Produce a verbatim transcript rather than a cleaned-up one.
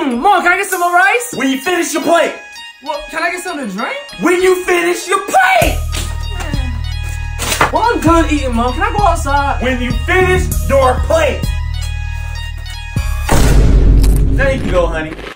Mmm, Mom, can I get some more rice? When you finish your plate. Well, can I get something to drink? When you finish your plate. Well, I'm done eating, Mom. Can I go outside? When you finish your plate. Now you can go, honey.